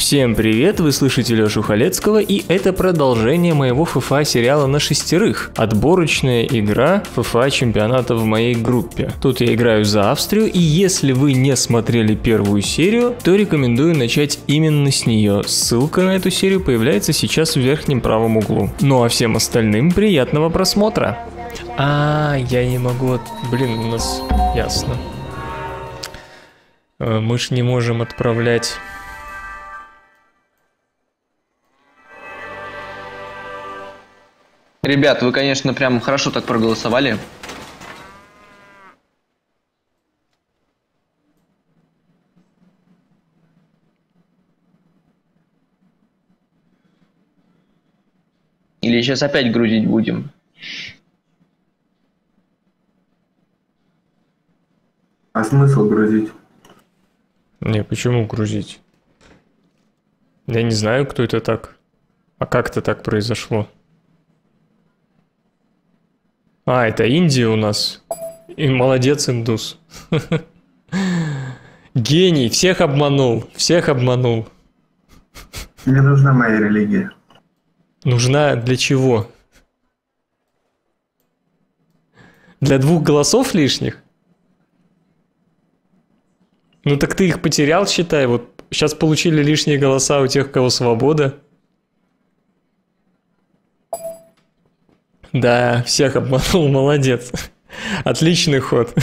Всем привет, вы слышите Лёшу Халецкого, и это продолжение моего ФФА сериала на шестерых. Отборочная игра ФФА чемпионата в моей группе. Тут я играю за Австрию, и если вы не смотрели первую серию, то рекомендую начать именно с нее. Ссылка на эту серию появляется сейчас в верхнем правом углу. Ну а всем остальным приятного просмотра. Я не могу... Блин, у нас... Ясно. Мы ж не можем отправлять... Ребят, вы, конечно, прям хорошо так проголосовали. Или сейчас опять грузить будем? А смысл грузить? Не, почему грузить? Я не знаю, кто это так. А как это так произошло? Это Индия у нас. И молодец, индус. Гений, всех обманул, всех обманул. Мне нужна моя религия. Нужна для чего? Для 2 голосов лишних? Ну так ты их потерял, считай. Вот сейчас получили лишние голоса у тех, у кого свобода. Да, всех обманул, молодец. Отличный ход.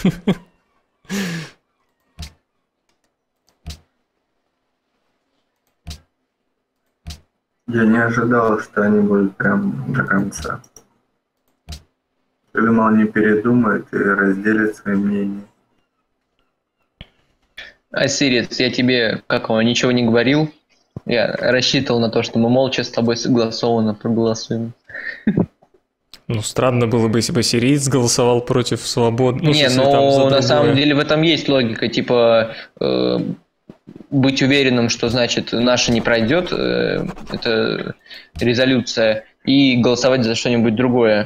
Я не ожидал, что они будут прям до конца. Я думал, они передумают и разделят свои мнения. Сирец, я тебе, ничего не говорил. Я рассчитывал на то, что мы молча с тобой согласованно проголосуем. Ну, странно было бы, если бы сириец голосовал против свободы. Ну, не, ну, на самом деле в этом есть логика. Типа, быть уверенным, что, значит, наша не пройдет, это резолюция, и голосовать за что-нибудь другое.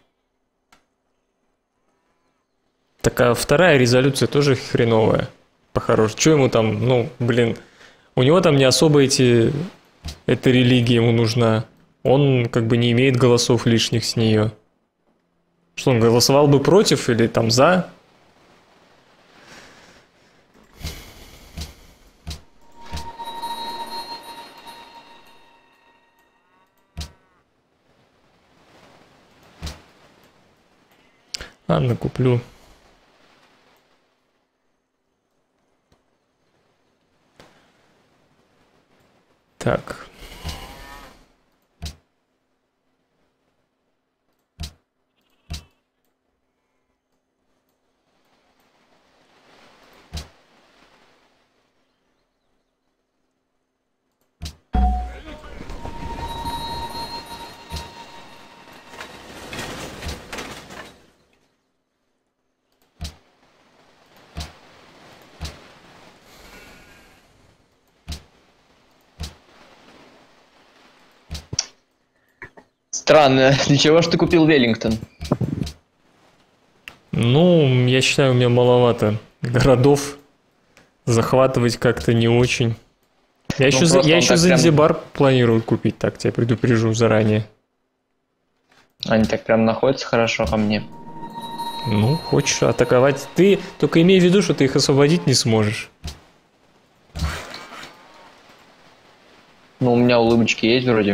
Так, а вторая резолюция тоже хреновая. По-хорошему. Что ему там, у него там не особо эта религия ему нужна. Он как бы не имеет голосов лишних с нее. Что, он голосовал бы против или там за? Ладно, куплю. Так. Странно. Для чего же ты купил Веллингтон? Ну, я считаю, у меня маловато городов. Захватывать как-то не очень. Я еще Занзибар планирую купить, так тебя предупрежу заранее. Они так прям находятся хорошо ко мне. Ну, хочешь атаковать. Ты только имей в виду, что ты их освободить не сможешь. Ну, у меня улыбочки есть вроде.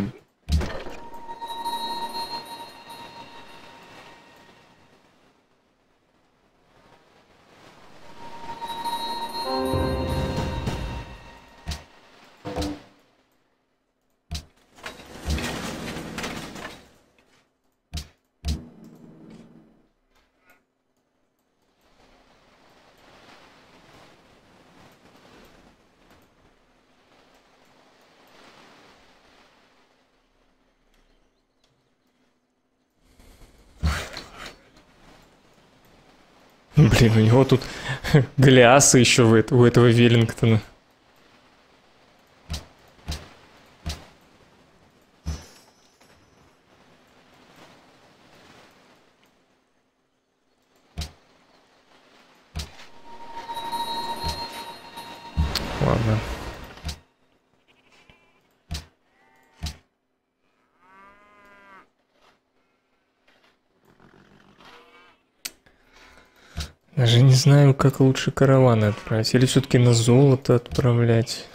Блин, у него тут Голиасы еще у этого Веллингтона. Ладно. Даже не знаю, как лучше караваны отправить. Или все-таки на золото отправлять.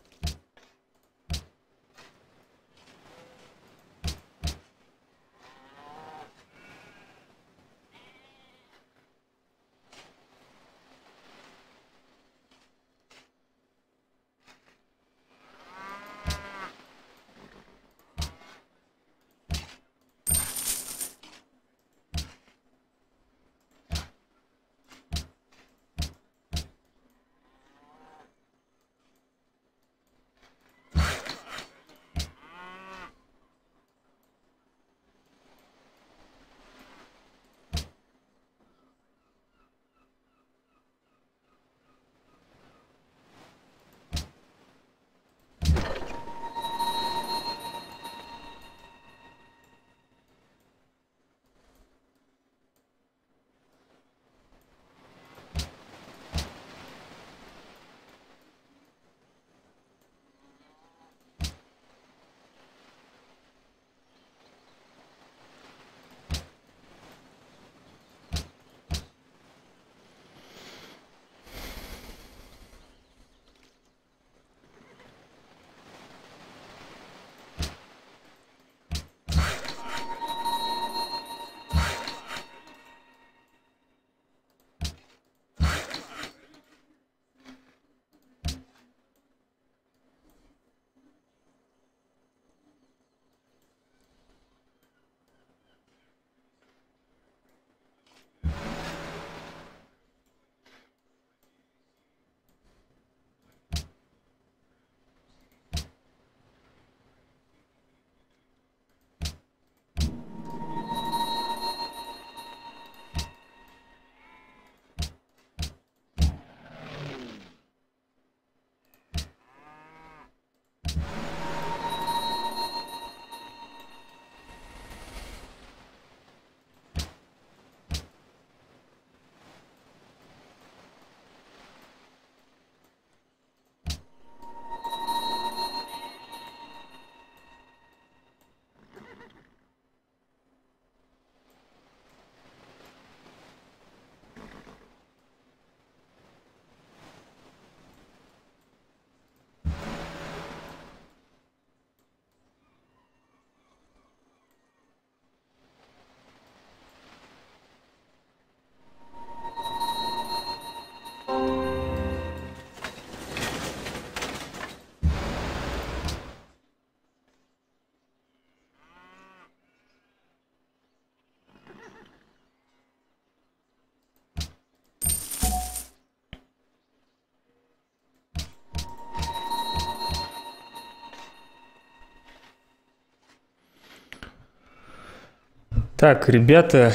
Так, ребята,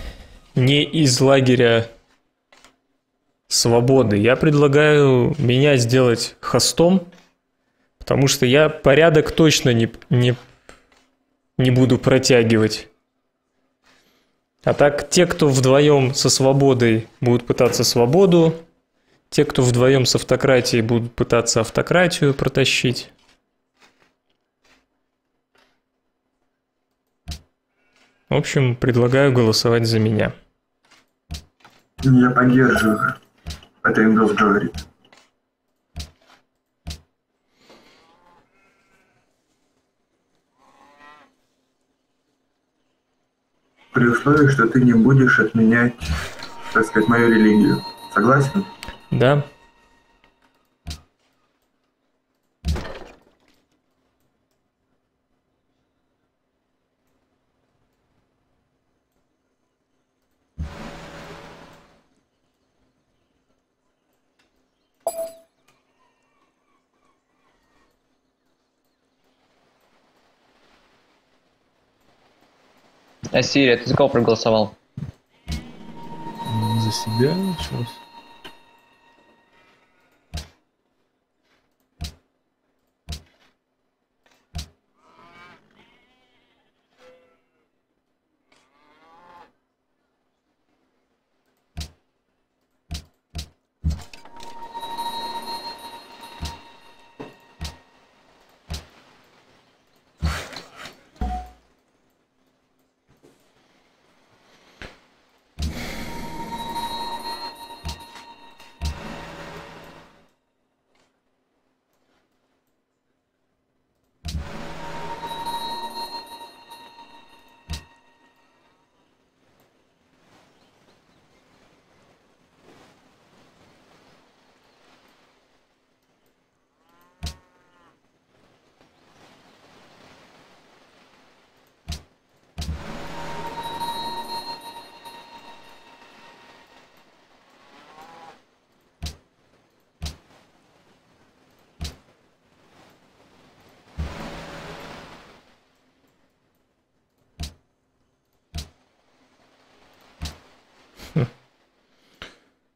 не из лагеря свободы. Я предлагаю меня сделать хостом, потому что я порядок точно не буду протягивать. А так, те, кто вдвоем со свободой будут пытаться свободу, те, кто вдвоем с автократией будут пытаться автократию протащить. В общем, предлагаю голосовать за меня. Я поддерживаю. Это Индус говорит. При условии, что ты не будешь отменять, так сказать, мою религию. Согласен? Да. А Сирия, ты за кого проголосовал? За себя сейчас.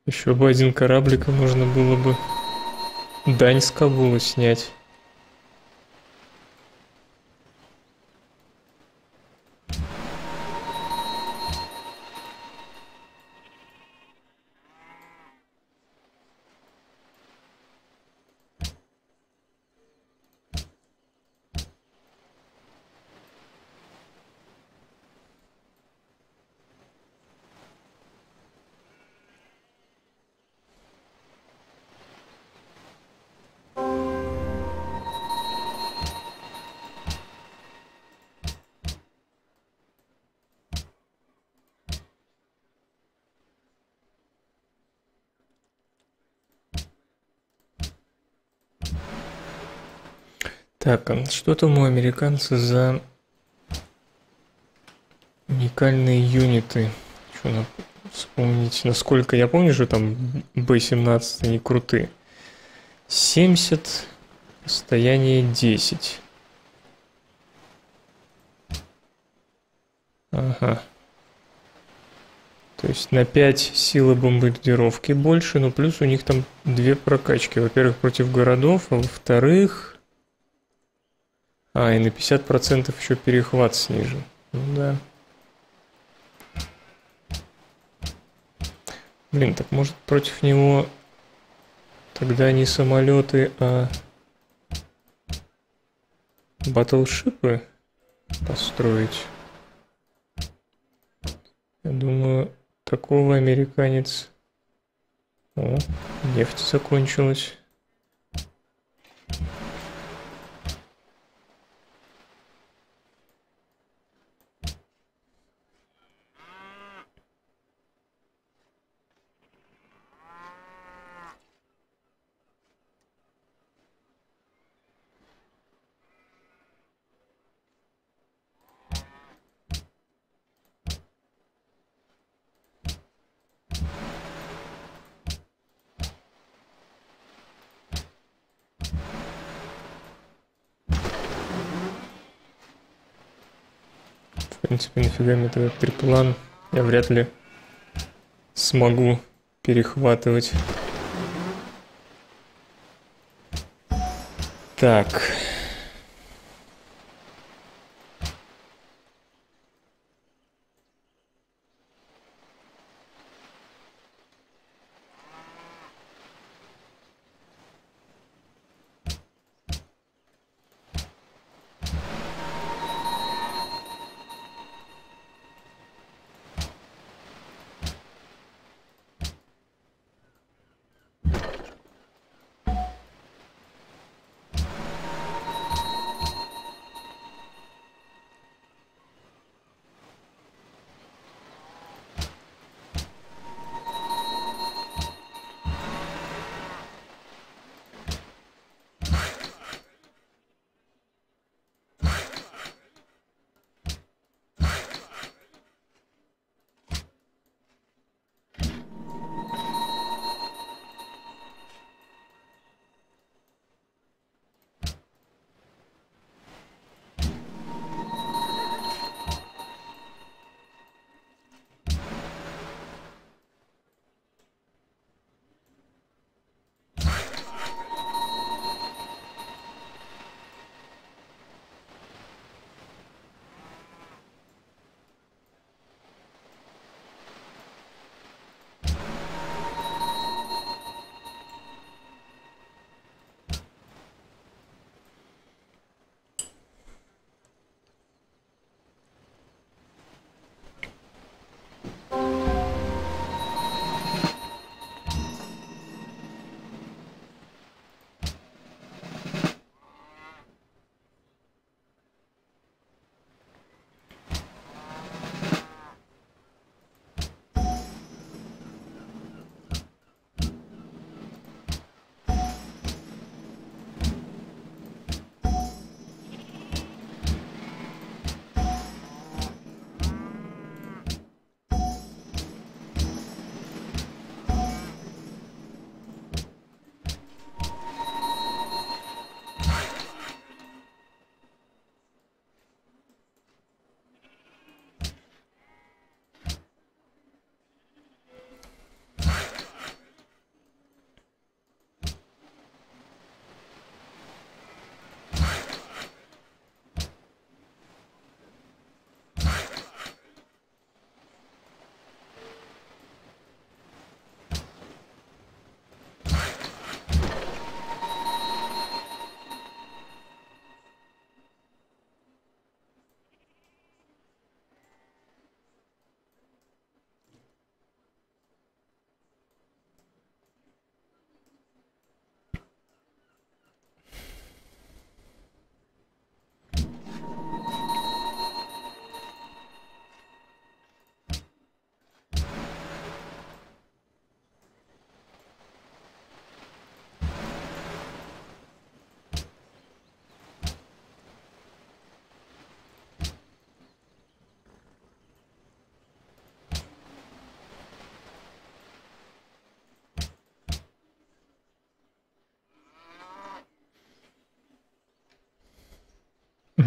Еще бы один кораблик, и можно было бы дань с Кабула снять. Так, а что там у американца за уникальные юниты? Что вспомнить, насколько я помню, что там Б-17 они крутые. 70, расстояние 10. Ага. То есть на 5 силы бомбардировки больше, но плюс у них там 2 прокачки. Во-первых, против городов, а во-вторых... и на 50% еще перехват снижен. Ну да. Блин, так может против него тогда не самолеты, а батлшипы построить? Я думаю, такого американец... О, нефть закончилась. В принципе, нафига мне этот триплан? Я вряд ли смогу перехватывать. Так.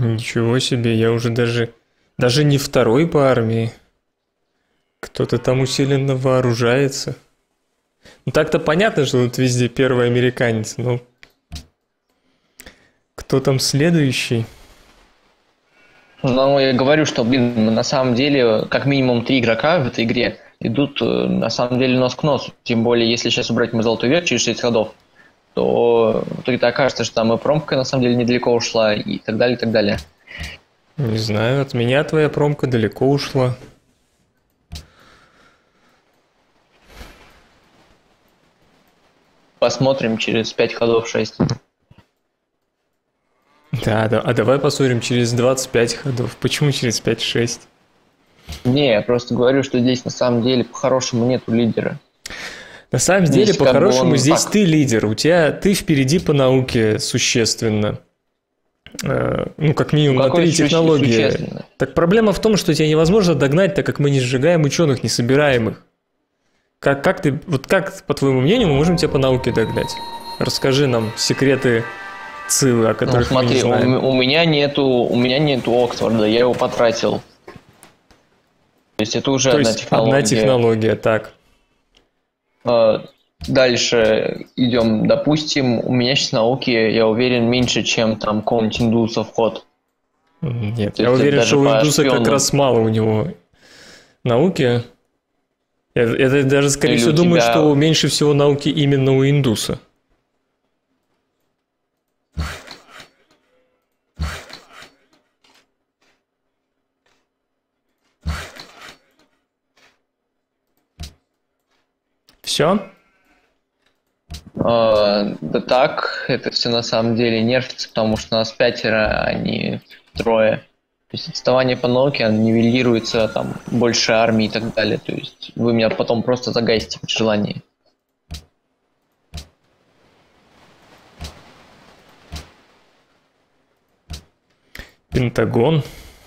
Ничего себе, я уже даже не второй по армии. Кто-то там усиленно вооружается. Ну так-то понятно, что тут везде первый американец, но кто там следующий? Ну, я говорю, что, блин, на самом деле, как минимум 3 игрока в этой игре идут, на самом деле, нос к носу. Тем более, если сейчас убрать мы золотой век через 6 ходов, то в итоге окажется, что там и промка, на самом деле, недалеко ушла, и так далее, и так далее. Не знаю, от меня твоя промка далеко ушла. Посмотрим через 5 ходов 6. Да, а давай посмотрим через 25 ходов. Почему через 5-6? Не, я просто говорю, что здесь на самом деле по-хорошему нету лидера. На самом Здесь деле, как бы по-хорошему, он здесь так. ты лидер. Ты впереди по науке существенно. Ну, как минимум, на Какой 3 технологии. существенно? Так проблема в том, что тебя невозможно догнать, так как мы не сжигаем ученых, не собираем их. Как, по твоему мнению, мы можем тебя по науке догнать? Расскажи нам секреты Цилы, о Ну, которых мы смотри, не знаем. у меня нету Оксфорда, я его потратил. То есть это уже То одна есть технология. одна технология, так. Дальше идем, допустим, у меня сейчас науки, я уверен, меньше, чем там какого-нибудь индуса вход. Нет, То я есть уверен, это что у даже по индуса как шпионам. раз мало у него науки. Я даже, скорее Или всего, у думаю, тебя- что меньше всего науки именно у индуса. Все? Да так, это все на самом деле нерфится, потому что нас 5, а не 3. То есть отставание по науке, оно нивелируется, там, больше армии и так далее. То есть вы меня потом просто загасите при желании. Пентагон.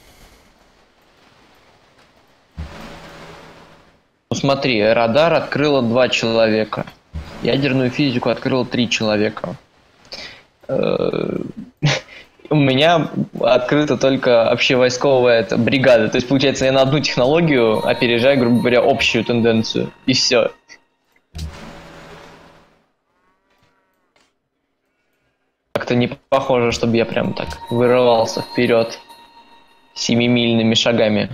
Ну смотри, радар открыло 2 человека. Ядерную физику открыло 3 человека. У меня открыта только общевойсковая бригада. То есть, получается, я на одну технологию опережаю, грубо говоря, общую тенденцию. И все. Как-то не похоже, чтобы я прям так вырывался вперед 7-мильными шагами.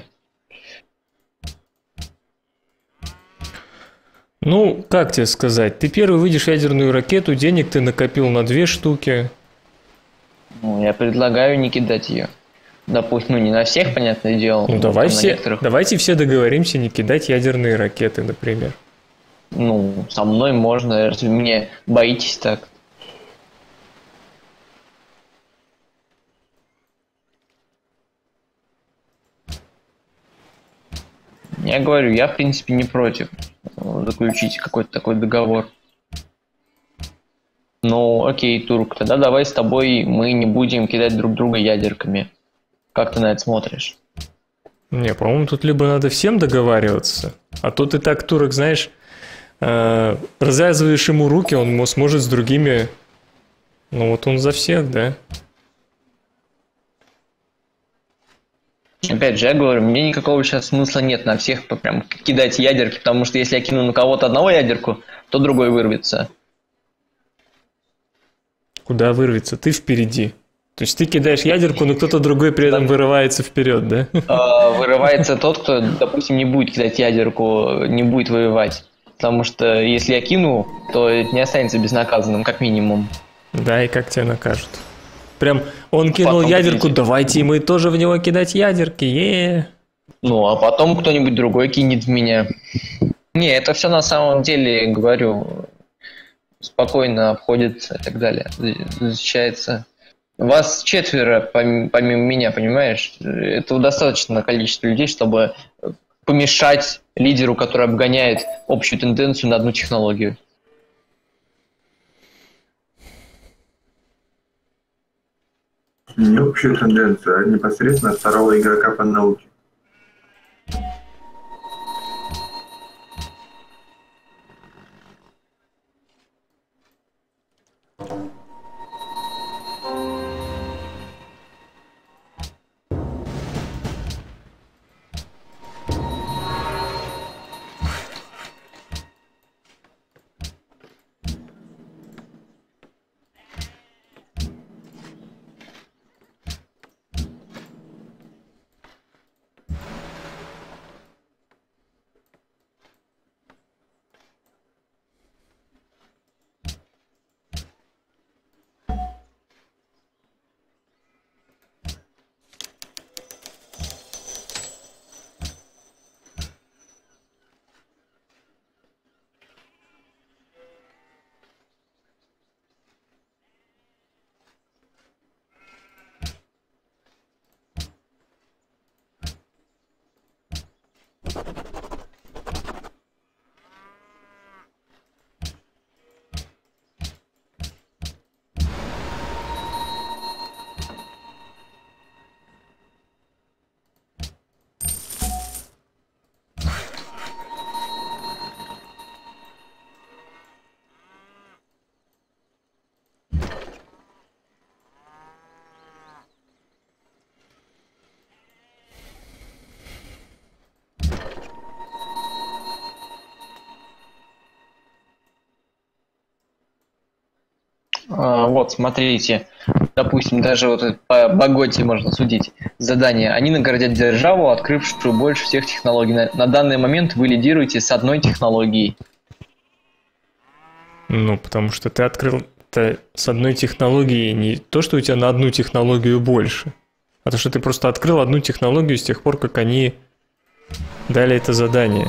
Ну, как тебе сказать? Ты первый выйдешь ядерную ракету, денег ты накопил на 2 штуки. Ну, я предлагаю не кидать ее. Допустим, не на всех, понятное дело. Ну, но там на некоторых. давайте все договоримся не кидать ядерные ракеты, например. Ну, со мной можно, разве мне боитесь так? Я говорю, я в принципе не против заключить какой-то такой договор. Ну, окей, Турк, тогда давай с тобой мы не будем кидать друг друга ядерками. Как ты на это смотришь? Не, по-моему, тут либо надо всем договариваться, а то ты так, турок, знаешь, развязываешь ему руки, он сможет с другими... Ну вот он за всех, да? Опять же, я говорю, мне никакого сейчас смысла нет на всех прям кидать ядерки, потому что если я кину на кого-то одного ядерку, то другой вырвется. Куда вырвется? Ты впереди. То есть ты кидаешь ядерку, но кто-то другой при этом вырывается вперед, да? Вырывается тот, кто, допустим, не будет кидать ядерку, не будет воевать. Потому что если я кину, то не останется безнаказанным, как минимум. Да, и как тебя накажут? Прям он кинул Потом ядерку, видите. давайте и мы тоже в него кидать ядерки, Ну, а потом кто-нибудь другой кинет в меня. Не, это все на самом деле, говорю, спокойно обходится и так далее. Защищается. Вас 4, помимо меня, понимаешь? Этого достаточно количество людей, чтобы помешать лидеру, который обгоняет общую тенденцию на одну технологию. Не общую тенденцию, а непосредственно второго игрока по науке. Вот, смотрите, допустим, даже вот по Боготе можно судить задание. Они наградят державу, открывшую больше всех технологий. На данный момент вы лидируете с одной технологией. Ну, потому что ты открыл-то с одной технологией не то, что у тебя на одну технологию больше, а то, что ты просто открыл одну технологию с тех пор, как они дали это задание.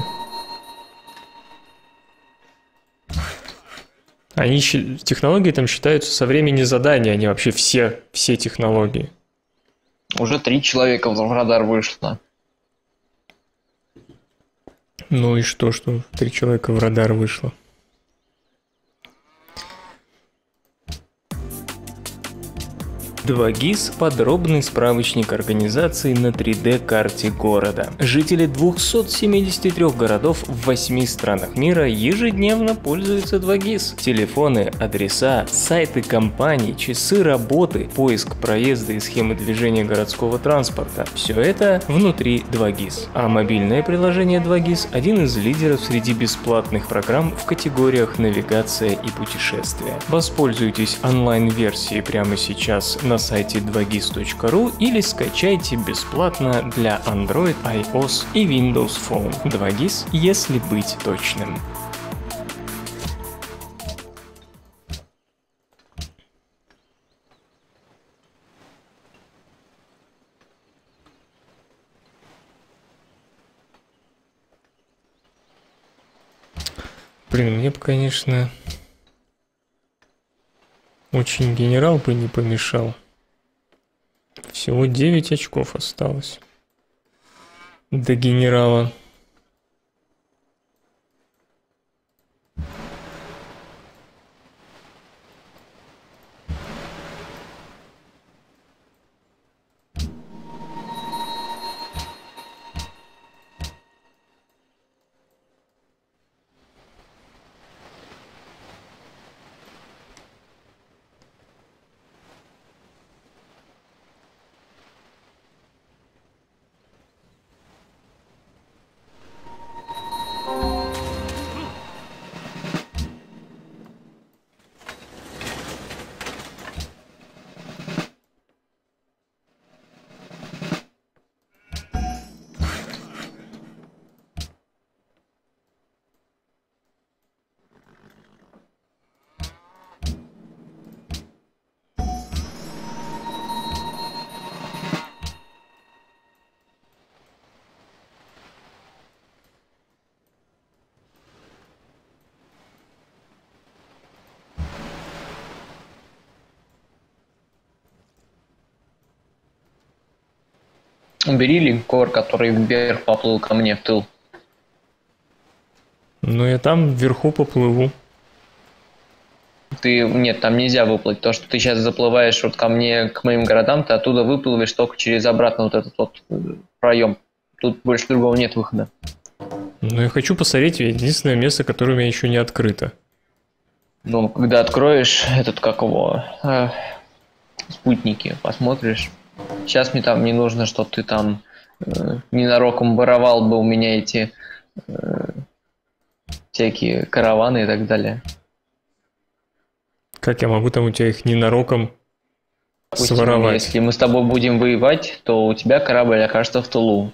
Технологии там считаются со времени задания, они вообще все технологии. Уже 3 человека в радар вышло. Ну и что 3 человека в радар вышло? 2GIS – подробный справочник организации на 3D-карте города. Жители 273 городов в 8 странах мира ежедневно пользуются 2GIS. Телефоны, адреса, сайты компаний, часы работы, поиск проезда и схемы движения городского транспорта – все это внутри 2GIS. А мобильное приложение 2GIS – один из лидеров среди бесплатных программ в категориях навигация и путешествия. Воспользуйтесь онлайн-версией прямо сейчас на сайте 2gis.ru или скачайте бесплатно для Android, iOS и Windows Phone. 2GIS, если быть точным. Блин, мне бы, конечно, очень генерал бы не помешал. Всего 9 очков осталось до генерала. Убери линкор, который вверх поплыл ко мне в тыл. Ну я там вверху поплыву. Нет, там нельзя выплыть. То, что ты сейчас заплываешь вот ко мне, к моим городам, ты оттуда выплывешь только через обратно вот этот вот проем. Тут больше другого нет выхода. Ну я хочу посмотреть единственное место, которое у меня еще не открыто. Ну, когда откроешь этот, как его, спутники, посмотришь. Сейчас мне там не нужно, чтобы ты там ненароком воровал бы у меня эти всякие караваны и так далее. Как я могу там у тебя их ненароком своровать? Если мы с тобой будем воевать, то у тебя корабль окажется в тылу.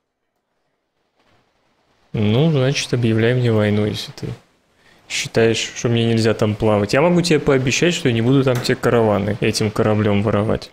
Ну, значит, объявляй мне войну, если ты считаешь, что мне нельзя там плавать. Я могу тебе пообещать, что я не буду там те караваны этим кораблем воровать.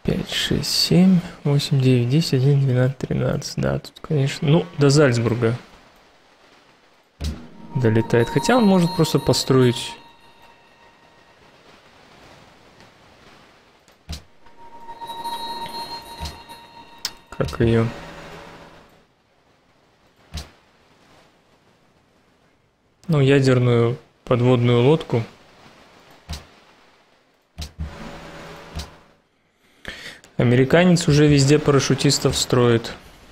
5, 6, 7, 8, 9, 10, 11, 12, 13. Да, тут, конечно... Ну, до Зальцбурга долетает. Хотя он может просто построить... Как ее... Ну, ядерную подводную лодку. Американец уже везде парашютистов строит.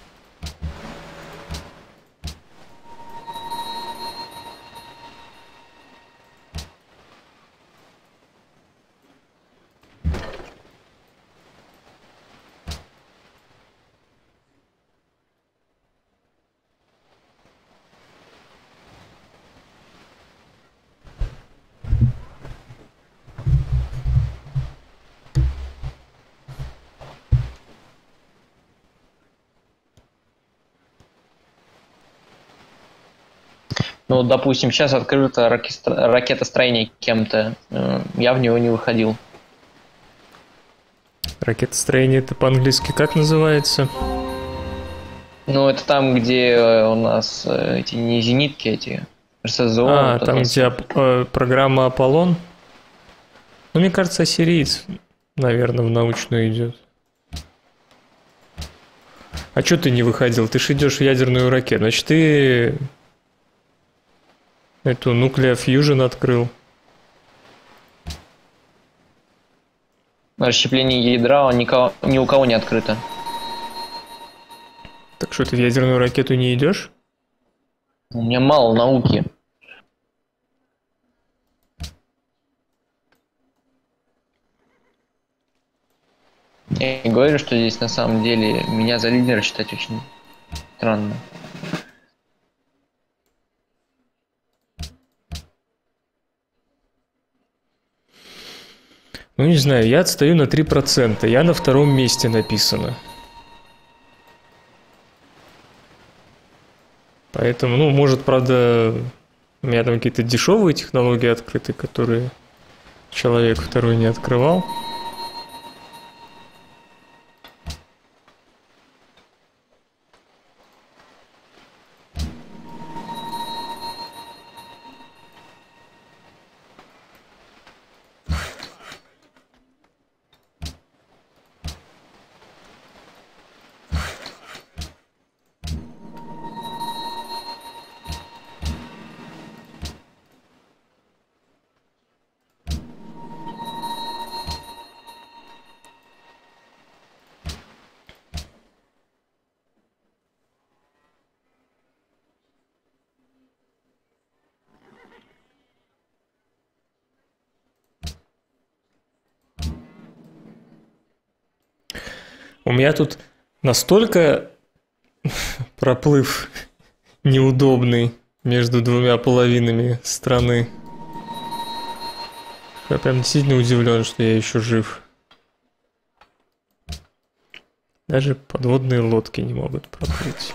Ну, вот, допустим, сейчас открыто ракетостроение кем-то. Я в него не выходил. Ракетостроение это по-английски как называется? Ну, это там, где у нас эти не зенитки, эти РСЗО. А, вот там, это где всё. программа Аполлон. Ну, мне кажется, ассириец, наверное, в научную идет. А чё ты не выходил? Ты ж идешь в ядерную ракету. Значит, ты эту Nuclear Fusion открыл. Расщепление ядра ни у кого не открыто. Так что ты в ядерную ракету не идешь? У меня мало науки. Я и говорю, что здесь на самом деле меня за лидера считать очень странно. Ну, не знаю, я отстаю на 3%. Я на втором месте написано. Поэтому, ну, может, правда, у меня там какие-то дешевые технологии открыты, которые человек второй не открывал. У меня тут настолько проплыв неудобный между двумя половинами страны. Я прям действительно удивлен, что я еще жив. Даже подводные лодки не могут проплыть.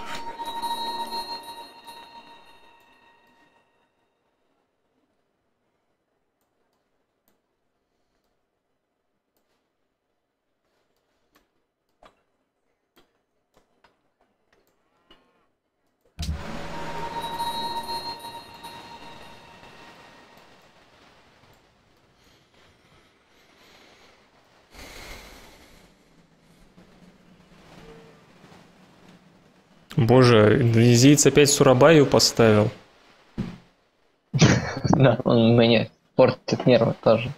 Боже, индонезиец опять Сурабаю поставил. Да, он мне портит нервы тоже.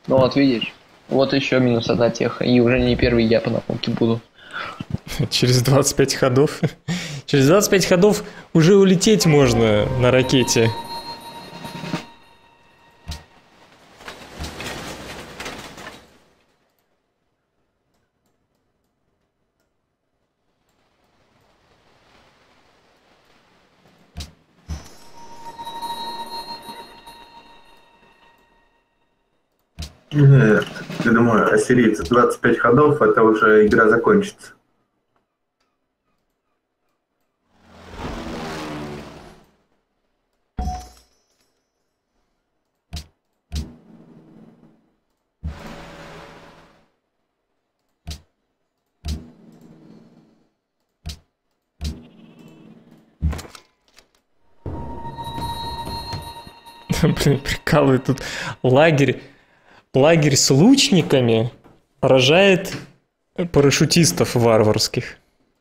Ну вот видишь, вот еще минус одна теха, и уже не первый я по наполке буду. Через 25 ходов. Через 25 ходов уже улететь можно на ракете. Нет, я думаю, ассирийцы 25 ходов, это уже игра закончится. Блин, прикалывает тут лагерь. Лагерь с лучниками рожает парашютистов варварских.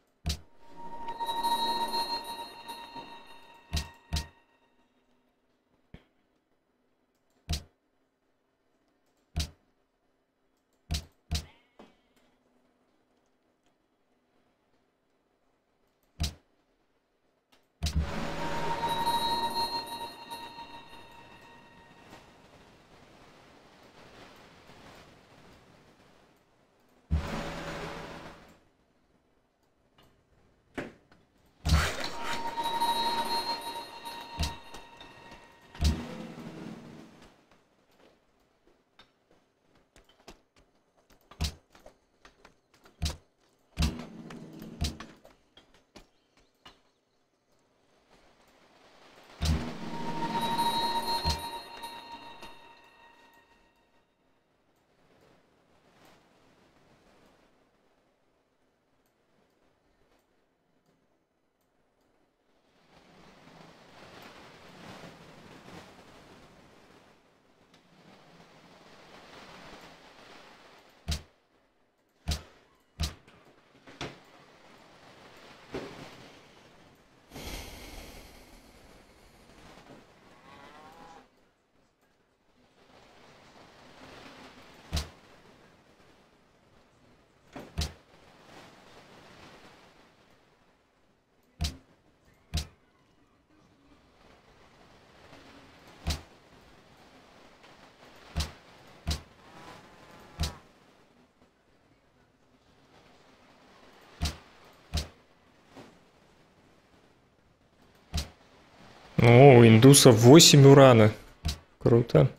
О, у индуса 8 урана. Круто.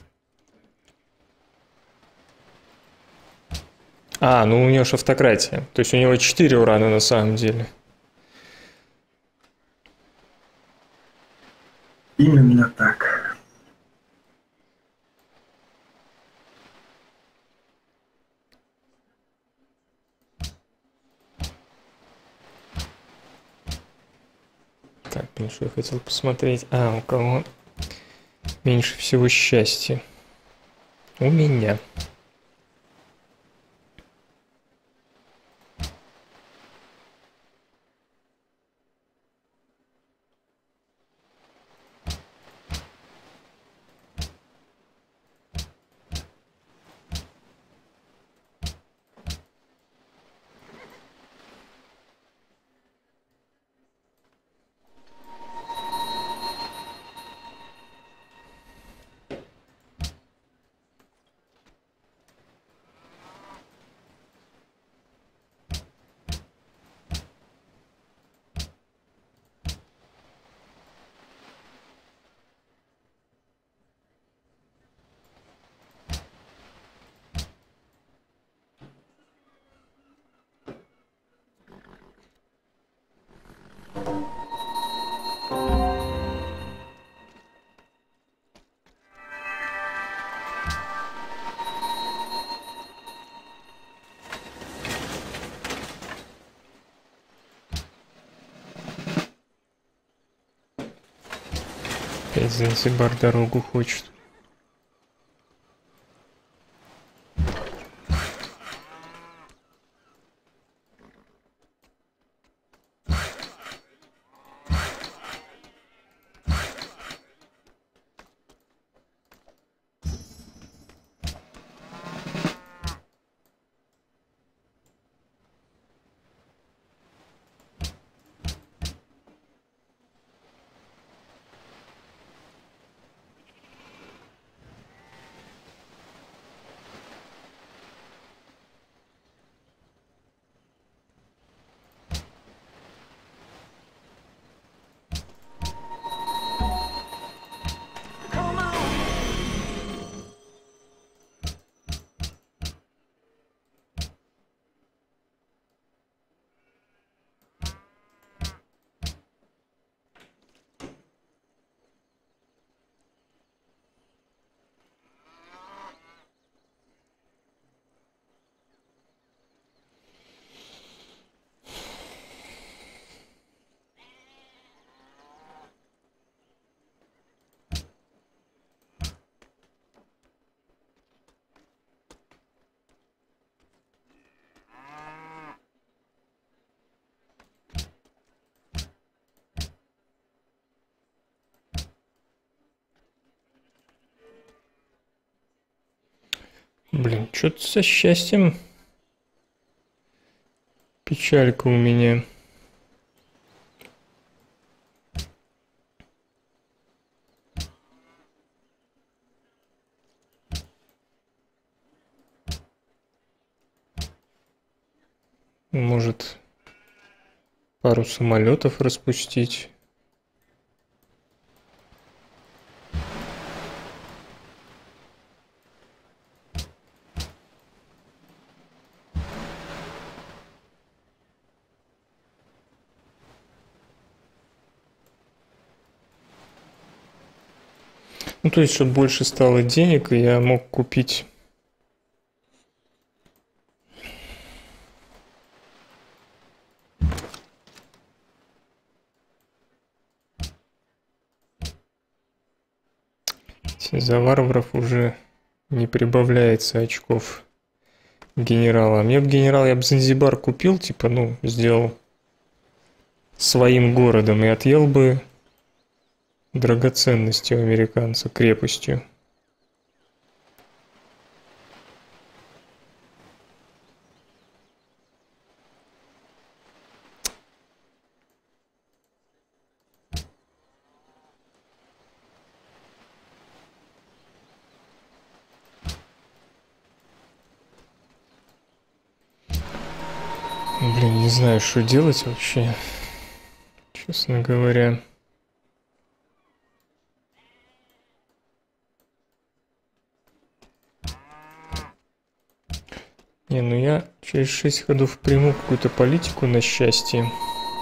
А, ну у него же автократия. То есть у него 4 урана на самом деле. Именно так. Так, ну что я хотел посмотреть. А, у кого меньше всего счастья? У меня. Опять Занзибар дорогу хочет. Блин, что-то со счастьем. Печалька у меня. Может, пару самолетов распустить. Ну, то есть, чтобы больше стало денег, и я мог купить... За варваров уже не прибавляется очков генерала. Мне бы генерал, я бы Занзибар купил, типа, ну, сделал своим городом и отъел бы драгоценности у американца крепостью. Блин, не знаю, что делать вообще, честно говоря. Не, ну я через 6 ходов приму какую-то политику на счастье.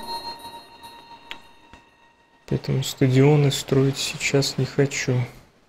Поэтому стадионы строить сейчас не хочу.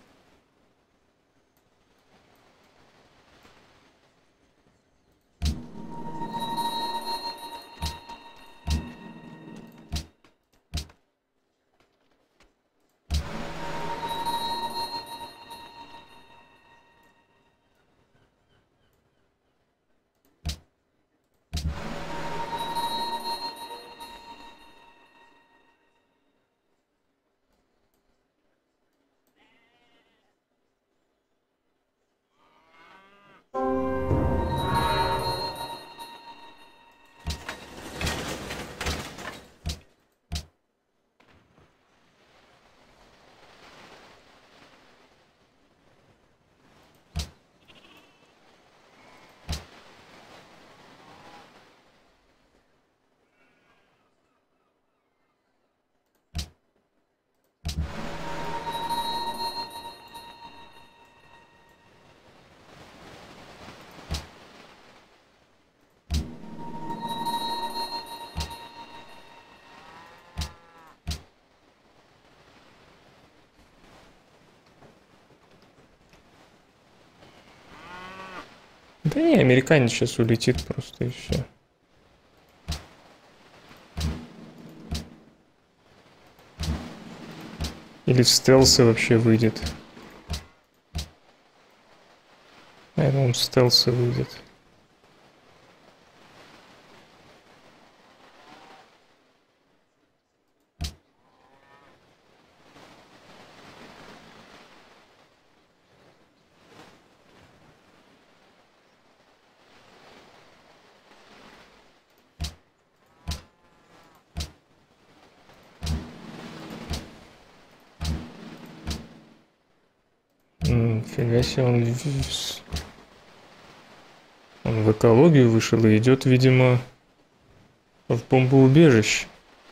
Да не, американец сейчас улетит просто и все. Или в стелсы вообще выйдет. Наверное, он в стелсы выйдет. Фига себе, он в экологию вышел и идет, видимо, в бомбоубежище.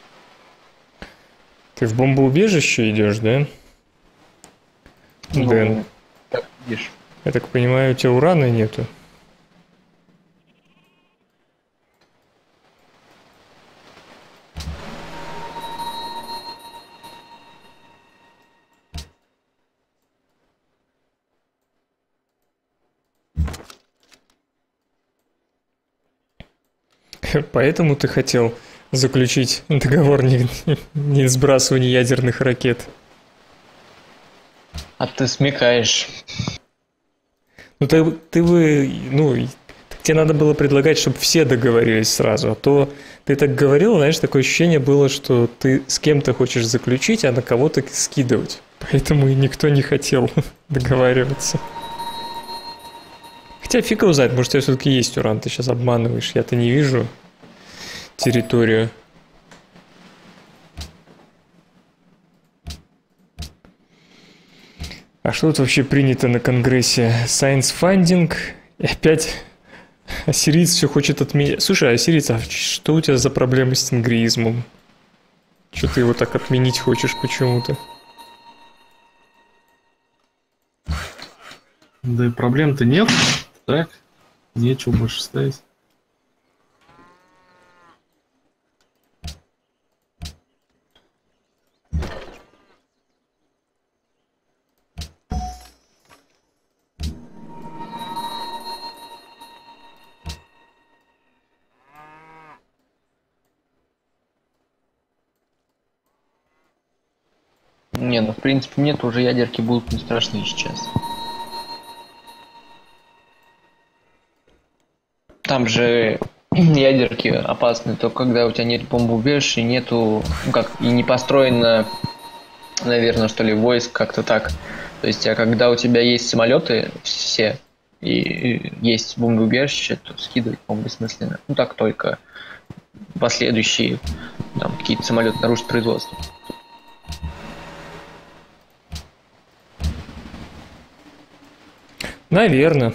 Ты в бомбоубежище идешь, да? Ну, Дэн, как видишь. я так понимаю, у тебя урана нету? Поэтому ты хотел заключить договор не сбрасывания ядерных ракет. А ты смекаешь. Ну ты бы, ну, тебе надо было предлагать, чтобы все договорились сразу, а то ты так говорил, знаешь, такое ощущение было, что ты с кем-то хочешь заключить, а на кого-то скидывать. Поэтому и никто не хотел договариваться. Хотя фиг его знает, может, у тебя все-таки есть уран, ты сейчас обманываешь, я-то не вижу территорию. А что тут вообще принято на Конгрессе? Science Funding. И опять ассириец все хочет отменить. Слушай, ассириец, а что у тебя за проблемы с тенгриизмом? Что ты его так отменить хочешь почему-то? Да и проблем-то нет. Так, нечего больше ставить. Не, ну в принципе мне тоже ядерки будут не страшны сейчас. Там же ядерки опасны только когда у тебя нет бомбоубежища, нету, ну как, и не построено, наверное, что ли, войск, как-то так. То есть, а когда у тебя есть самолеты все, и есть бомбоубежище, то скидывать, по-моему, бессмысленно. Ну так только последующие, там, какие-то самолеты нарушат производство. Наверное.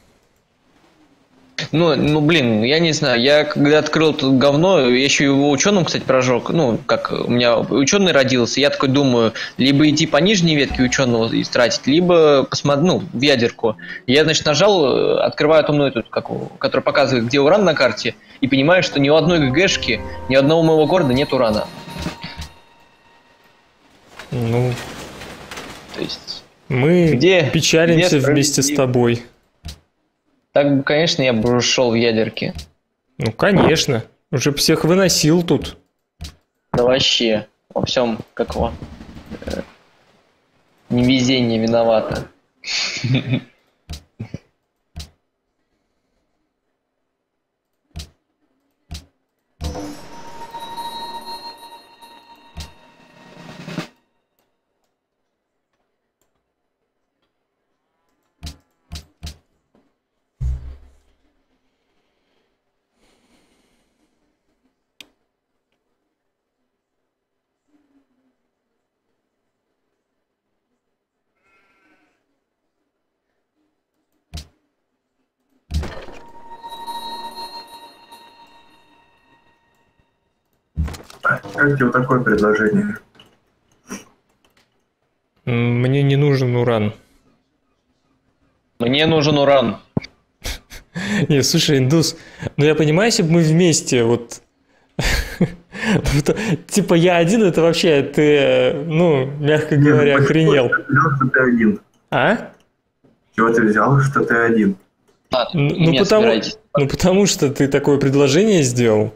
Ну, блин, я не знаю, я когда открыл тут говно, я еще его ученым, кстати, прожег, ну, как у меня ученый родился, я такой думаю, либо идти по нижней ветке ученого истратить, либо посмотреть, ну, в ядерку. Я, значит, нажал, открываю умную тут, который показывает, где уран на карте, и понимаю, что ни у одной ГГшки, ни у одного моего города нет урана. Ну, то есть... Мы печалимся вместе с тобой. Так бы, конечно, я бы ушел в ядерки. Ну, конечно. Уже всех выносил тут. Да вообще. Во всем, как его... невезение виновато. Как тебе такое предложение? Мне не нужен уран. Мне нужен уран. Не, слушай, Индус, ну я понимаю, если бы мы вместе, вот... Типа я один, это вообще, ты, ну, мягко говоря, охренел. Что ты один? А? Чего ты взял, что ты один? Ну, потому что ты такое предложение сделал.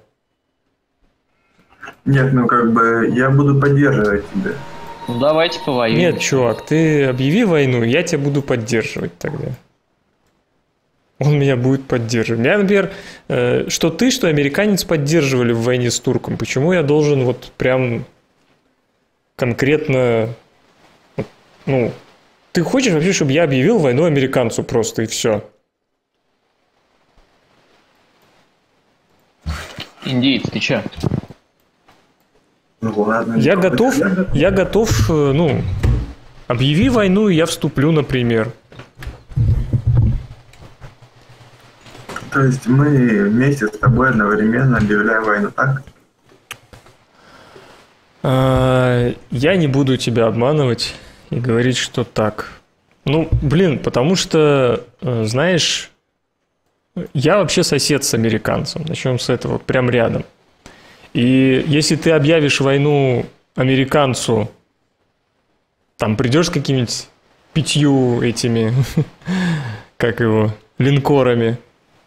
Нет, ну как бы я буду поддерживать тебя. Ну давайте повоюем. Нет, чувак, ты объяви войну, я тебя буду поддерживать тогда. Он меня будет поддерживать. Я, например, что ты, что американец поддерживали в войне с турком. Почему я должен вот прям конкретно... Ну, ты хочешь вообще, чтобы я объявил войну американцу просто и все? Индиец, ты че? Ну, ладно, я готов, ну, объяви войну, и я вступлю, например. То есть мы вместе с тобой одновременно объявляем войну, так? Я не буду тебя обманывать и говорить, что так. Ну, блин, потому что, знаешь, я вообще сосед с американцем. Начнем с этого, прям рядом. И если ты объявишь войну американцу, там придешь с какими-нибудь 5 этими, как его, линкорами,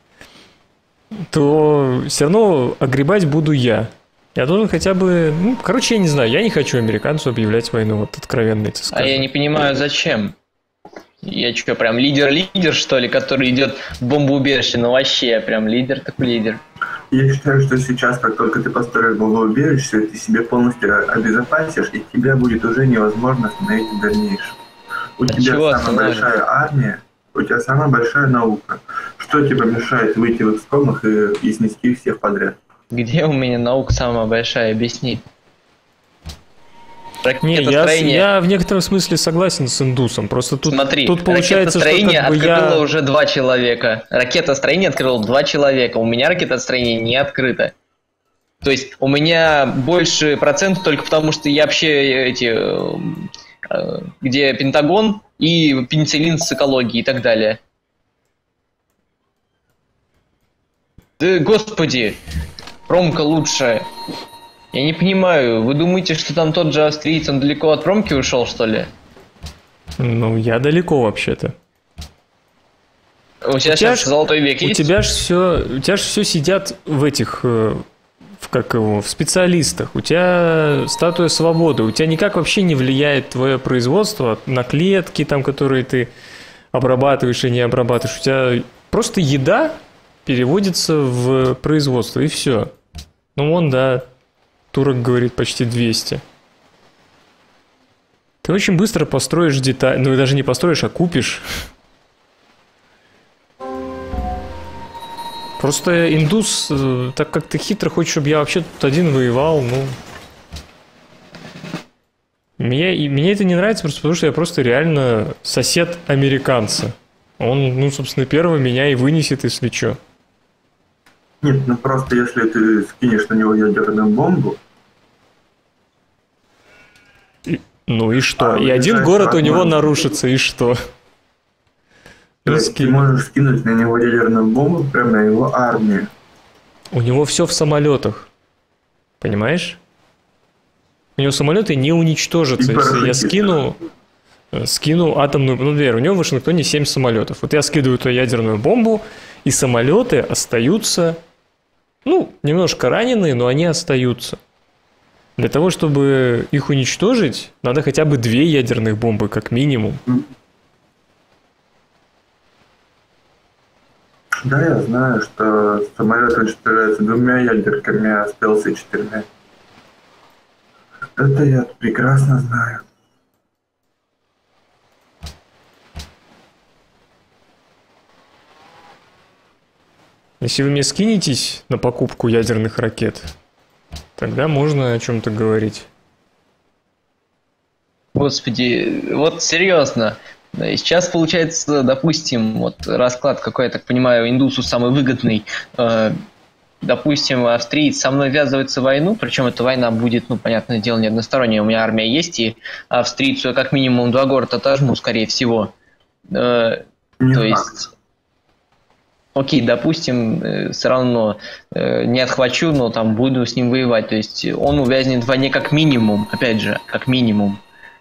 то все равно огребать буду я. Я должен хотя бы... Ну, короче, я не знаю, я не хочу американцу объявлять войну, вот откровенно это скажу. А я не понимаю, зачем? Я что, прям лидер, что ли, который идет в бомбоубежище? Ну вообще, прям лидер, так лидер. Я считаю, что сейчас, как только ты построишь бомбоубежище, ты себе полностью обезопасишь, и тебя будет уже невозможно остановить в дальнейшем. У тебя самая большая армия, у тебя самая большая наука. Что тебе мешает выйти в экскомах и снести всех подряд? Где у меня наука самая большая? Объясни. Не, я в некотором смысле согласен с индусом. Просто тут, смотри, тут получается, что как бы открыло уже 2 человека. Ракетостроение открыло 2 человека. У меня ракетостроение не открыто. То есть у меня больше процентов только потому, что я вообще где Пентагон и пенициллин с экологией и так далее. Да господи, промка лучше. Я не понимаю, вы думаете, что там тот же австриец, он далеко от промки ушел, что ли? Ну, я далеко вообще-то. У тебя сейчас золотой век есть? У тебя же все сидят в этих, в специалистах. У тебя статуя свободы. У тебя никак вообще не влияет твое производство на клетки, там, которые ты обрабатываешь и не обрабатываешь. У тебя просто еда переводится в производство, и все. Ну, вон, да, турок говорит почти 200. Ты очень быстро построишь деталь, ну, даже не построишь, а купишь. Просто индус, так как ты хитро хочешь, чтобы я вообще тут один воевал, ну... Мне это не нравится, просто потому что я просто реально сосед американца. Он, ну, собственно, первый меня и вынесет, если что. Нет, ну просто если ты скинешь на него ядерную бомбу... Ну и что? И один город у него нарушится, и что? То есть ты можешь скинуть на него ядерную бомбу прямо на его армию. У него все в самолетах. Понимаешь? У него самолеты не уничтожатся, если я скину атомную... Ну, например, у него в Вашингтоне 7 самолетов. Вот я скидываю туда ядерную бомбу, и самолеты остаются... Ну, немножко раненые, но они остаются. Для того, чтобы их уничтожить, надо хотя бы 2 ядерных бомбы, как минимум. Да, я знаю, что самолет уничтожается 2 ядерками, а стелсы 4. Это я прекрасно знаю. Если вы мне скинетесь на покупку ядерных ракет, тогда можно о чем-то говорить. Господи, вот серьезно. Сейчас получается, допустим, вот расклад какой, я так понимаю, индусу самый выгодный. Допустим, австриец со мной ввязывается в войну, причем эта война будет, ну, понятное дело, не односторонняя, у меня армия есть, и австрийцу я как минимум 2 города отожму, скорее всего. То есть... Окей, допустим, все равно не отхвачу, но там буду с ним воевать. То есть он увязнет в войне как минимум, опять же, как минимум.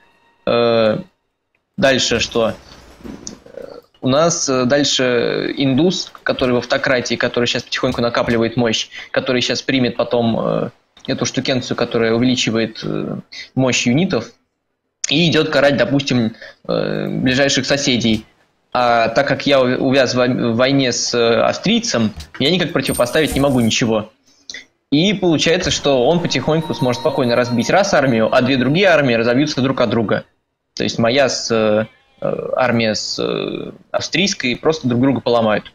Дальше что? У нас дальше индус, который в автократии, который сейчас потихоньку накапливает мощь, который сейчас примет потом эту штукенцию, которая увеличивает мощь юнитов, и идет карать, допустим, ближайших соседей. А так как я увяз в войне с австрийцем, я никак противопоставить не могу ничего. И получается, что он потихоньку сможет спокойно разбить раз армию, а 2 другие армии разобьются друг от друга. То есть моя армия с австрийской просто друг друга поломают.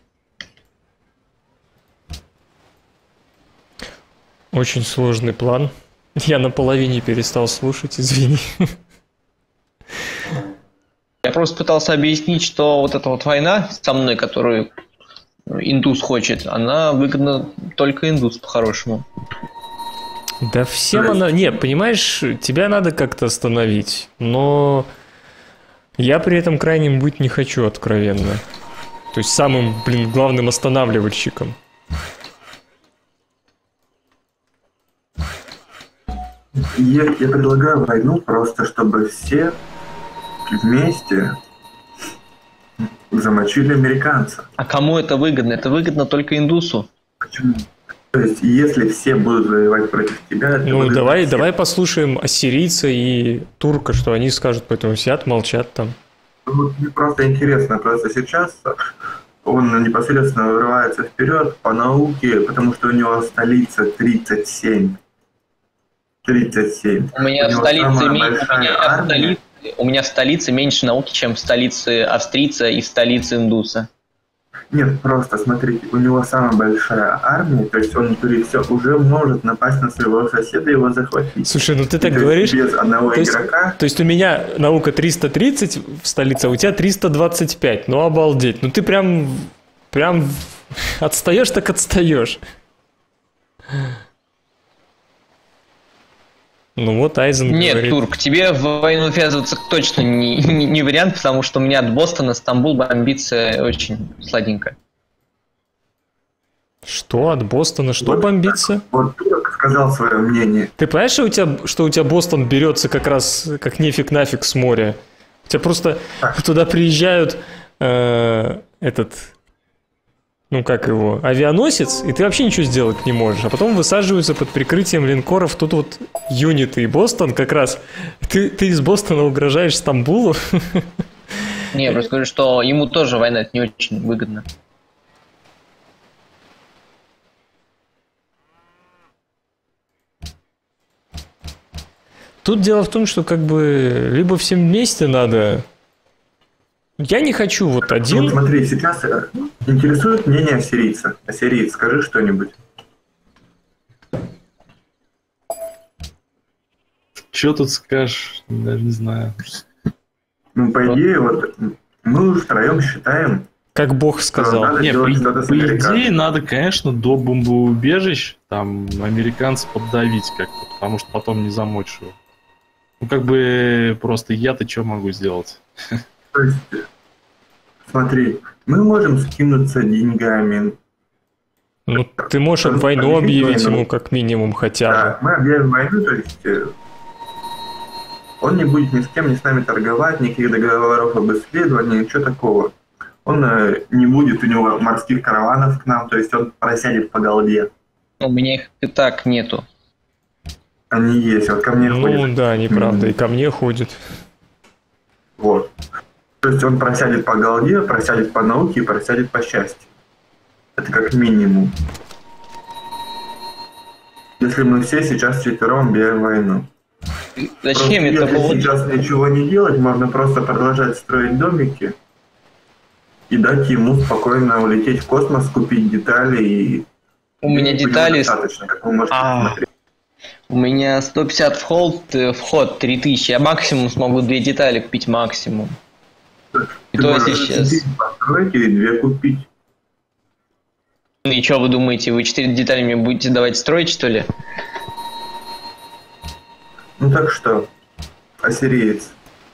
Очень сложный план. Я на половине перестал слушать, извини. Я просто пытался объяснить, что вот эта вот война со мной, которую индус хочет, она выгодна только индус по-хорошему. Да всем она... Не, понимаешь, тебя надо как-то остановить, но я при этом крайним быть не хочу, откровенно. То есть самым, главным останавливальщиком. Я предлагаю войну просто, чтобы все вместе замочили американца. А кому это выгодно? Это выгодно только индусу. Почему? То есть, если все будут воевать против тебя... Ну, давай послушаем ассирийца и турка, что они скажут, поэтому сидят, молчат там. Ну, мне просто интересно, просто сейчас он непосредственно вырывается вперед по науке, потому что у него столица 37. 37. У меня в столице у меня в столице меньше науки, чем в столице австрийца и в столице индуса. Нет, просто смотрите, у него самая большая армия, то есть он все уже может напасть на своего соседа и его захватить. Слушай, ну ты так то говоришь... Без одного игрока... То есть у меня наука 330 в столице, а у тебя 325. Ну обалдеть. Ну ты прям отстаешь так отстаешь. Ну вот Айзен Нет, говорит. Турк, тебе в войну ввязываться точно не вариант, потому что у меня от Бостона Стамбул бомбится очень сладенько. Что от Бостона? Что Вот бомбится? Так, вот Турок сказал свое мнение. Ты понимаешь, что у тебя Бостон берется как раз как нефиг нафиг с моря? У тебя просто туда приезжают авианосец, и ты вообще ничего сделать не можешь. А потом высаживаются под прикрытием линкоров тут вот юниты. И Бостон как раз... Ты из Бостона угрожаешь Стамбулу? Не, я просто говорю, что ему тоже война не очень выгодна. Тут дело в том, что как бы либо всем вместе надо... Я не хочу вот один... Вот смотри, сейчас интересует мнение ассирийца. Ассириец, скажи что-нибудь. Что тут скажешь? Даже не знаю. Ну, по идее, вот мы втроем считаем... Как Бог сказал. Надо Не, делать что-то с по американцами. идее, надо, конечно, до бомбоубежищ там американцев поддавить как-то, потому что потом не замочь его. Ну, как бы просто я-то что могу сделать? То есть, смотри, мы можем скинуться деньгами. Ну, ты можешь войну объявить ему как минимум хотя бы. Да, мы объявим войну, то есть он не будет ни с кем, ни с нами торговать, никаких договоров об исследовании, ничего такого. Он не будет, у него морских караванов к нам, то есть он просядет по голде. У меня их и так нету. Они есть, вот ко мне ходят. Ну да, неправда, и ко мне ходит. Вот. То есть он просядет по голде, просядет по науке и просядет по счастью. Это как минимум. Если мы все сейчас вчетвером объявим войну. Зачем Просто это если было? сейчас ничего не делать, можно просто продолжать строить домики и дать ему спокойно улететь в космос, купить детали и... У меня детали... Достаточно, как вы можете посмотреть. У меня 150 вход 3000, я максимум смогу 2 детали купить максимум. И Ты то можешь если сейчас... 4 построить или 2 купить. И что вы думаете, вы 4 детали мне будете давать строить, что ли? Ну так что, ассириец,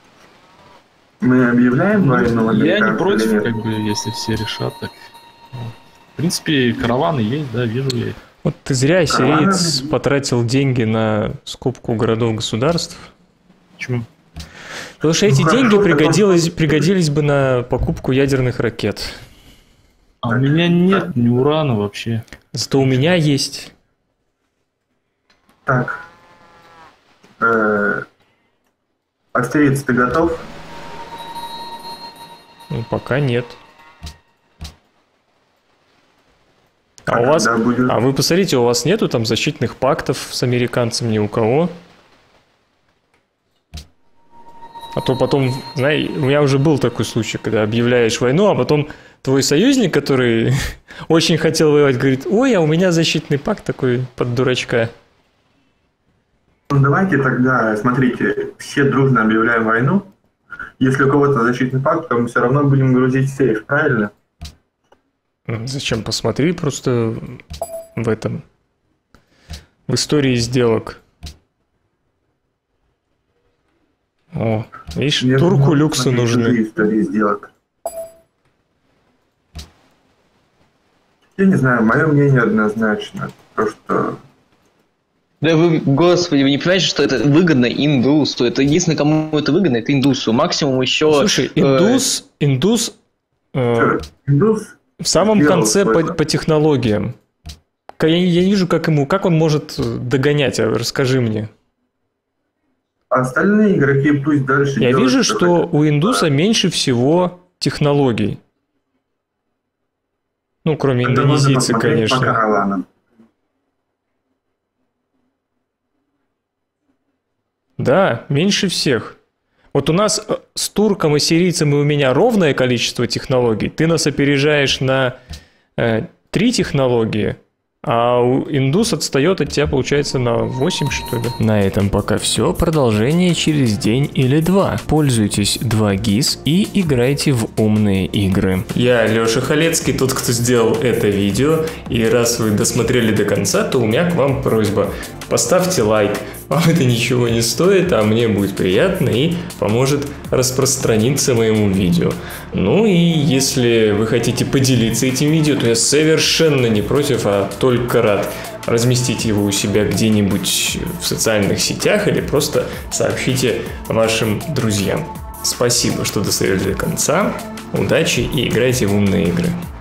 мы объявляем войну Я не американцам или против, нет? как бы, если все решат так. Вот. В принципе, караваны есть, да, вижу я их. Вот ты зря, ассириец, потратил деньги на скупку городов-государств. Почему? Потому что эти Ну, деньги хорошо, пригодились бы на покупку ядерных ракет. А у меня нет ни урана вообще. Зато у меня есть. Так. Ассириец, ты готов? Ну, пока нет. А А у вас... когда будет? А вы посмотрите, у вас нету там защитных пактов с американцем ни у кого? А то потом, знаешь, у меня уже был такой случай, когда объявляешь войну, а потом твой союзник, который очень хотел воевать, говорит: ой, а у меня защитный пакт такой под дурачка. Ну, давайте тогда, смотрите, все дружно объявляем войну. Если у кого-то защитный пакт, то мы все равно будем грузить сейф, правильно? Зачем? Посмотри просто в этом. В истории сделок. О, видишь, Мне турку нужно люксы смотреть нужны. другие истории сделок. Я не знаю, мое мнение однозначно. То, что... Да вы, господи, вы не понимаете, что это выгодно индусу. Это единственное, кому это выгодно, это индусу. Максимум еще... Слушай, индус Индус в самом сделал конце свой- по технологиям. Я не вижу, как он может догонять. Расскажи мне. А остальные игроки пусть дальше Я делают, вижу, что что хотят. у индуса меньше всего технологий. Ну, кроме Это можно индонезийца, посмотреть по конечно. караванам. Да, меньше всех. Вот у нас с турком и сирийцем и у меня ровное количество технологий. Ты нас опережаешь на 3 технологии, а индус отстает от тебя, получается, на 8, что ли. На этом пока все. Продолжение через день или 2. Пользуйтесь 2GIS и играйте в умные игры. Я Леша Халецкий, тот, кто сделал это видео. И раз вы досмотрели до конца, то у меня к вам просьба. Поставьте лайк. Вам это ничего не стоит, а мне будет приятно и поможет распространиться моему видео. Ну и если вы хотите поделиться этим видео, то я совершенно не против, а только рад разместить его у себя где-нибудь в социальных сетях или просто сообщите вашим друзьям. Спасибо, что досмотрели до конца. Удачи и играйте в умные игры.